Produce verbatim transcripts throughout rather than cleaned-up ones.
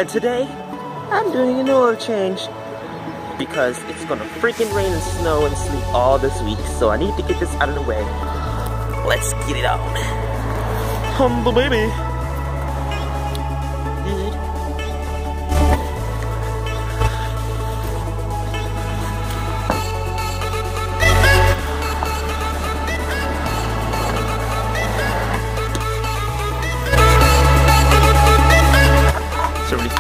And today, I'm doing an oil change because it's gonna freaking rain and snow and sleet all this week, so I need to get this out of the way. Let's get it on. Humble baby. Good. So really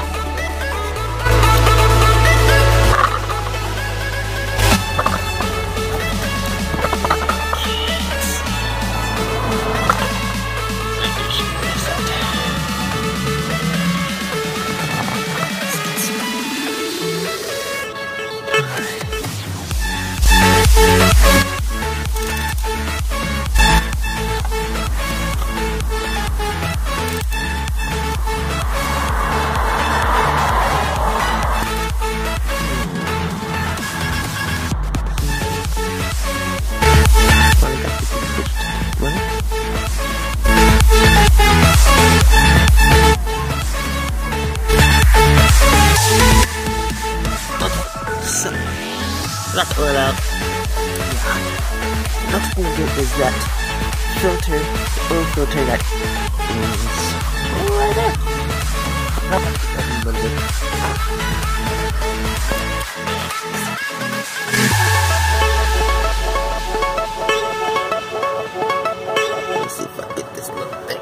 Not oil out. Yeah. What's gonna get is that filter, the oil filter that is right there. Oh, a little bit. Let's see if I get this little thing.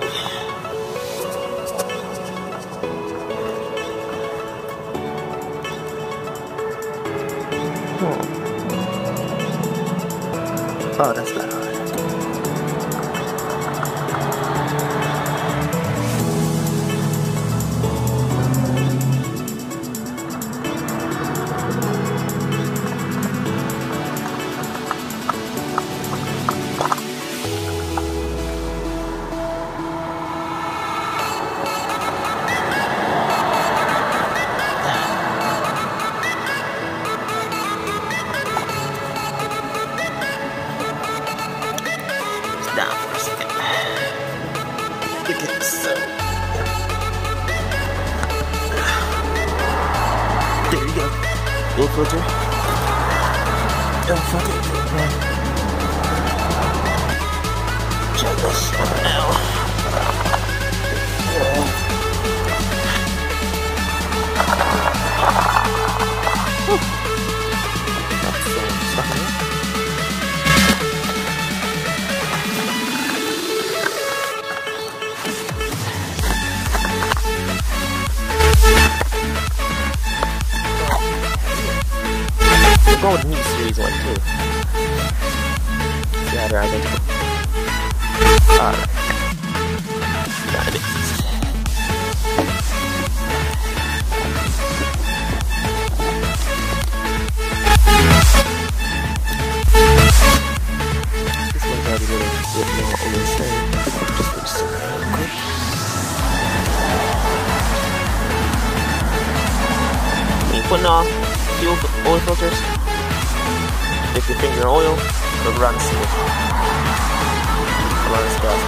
Hmm. Oh, that's not hard. Down for a second. Look at this. There you go. Oil filter. Oil filter. Check this out now. Yeah. That's some stuff in it. Go with Meat Series one too. Yeah, they're identical. Alright. Got it. This one's already a little bit more overstrained. Just fix it real quick. When you're putting off fuel oil filters, dip your finger in oil, rub around the seal. Around the scale.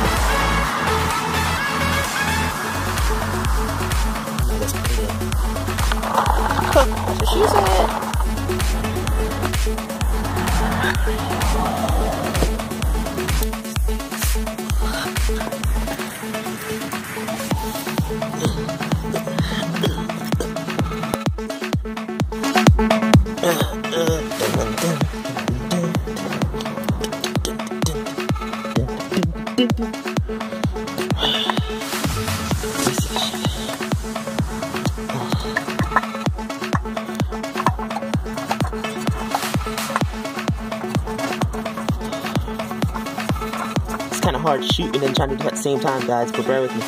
Oh, that's pretty good. That's what she said. It's kind of hard shooting and trying to do it at the same time, guys, but bear with me.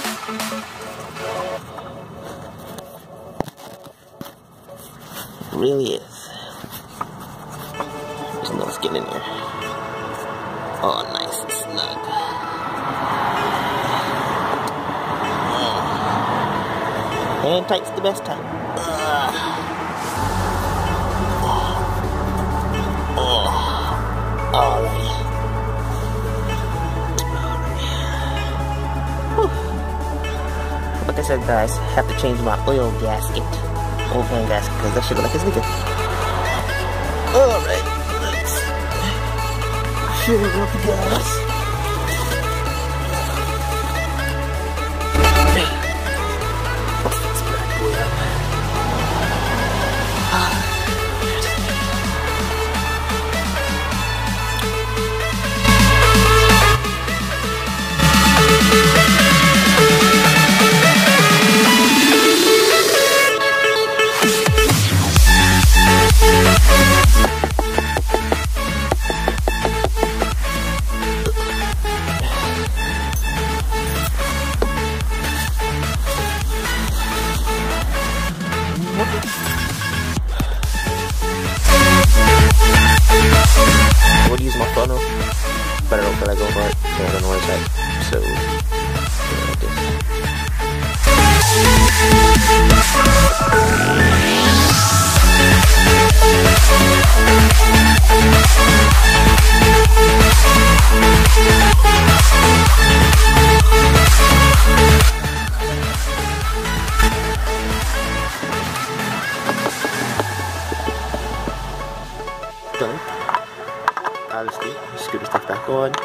It really is. There's no skin in there. Oh, nice and snug. Hand tight's the best time. Ugh. Oh. Alright. Alright. Like I said, guys, have to change my oil gasket. Oil pan gasket, because that shit look like it's leaking. Alright, let's fill it up, guys. Let's back way up. I would use my funnel, but I don't feel like going for it. I don't know where it's at. So, yeah, like this. Done. Obviously, screw this stuff back on.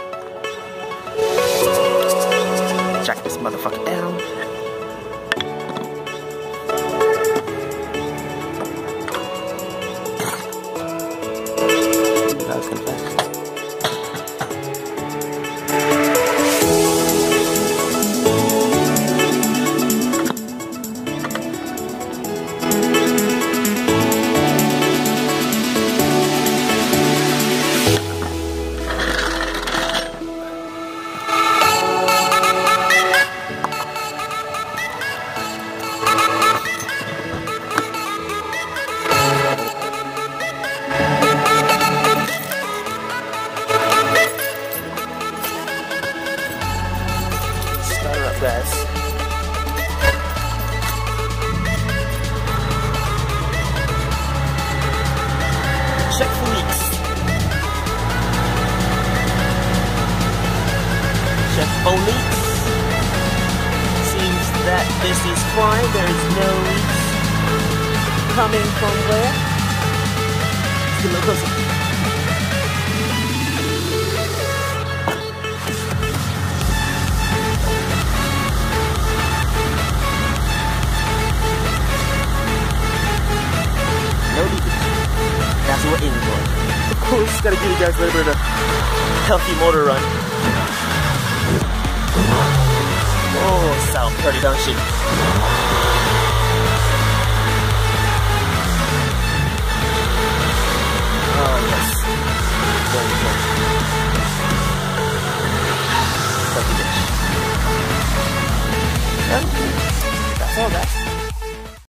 Jack this motherfucker down. That was kinda fast. Guys. Check for leaks. Check for leaks. Seems that this is fine. There is no leaks coming from where? Let's get a little closer. That's what we're aiming for. Of course, gotta give you guys a little bit of a healthy motor run. Oh, sound pretty, don't you? Oh, yes. Very good. Lucky bitch. Okay. That's all, guys.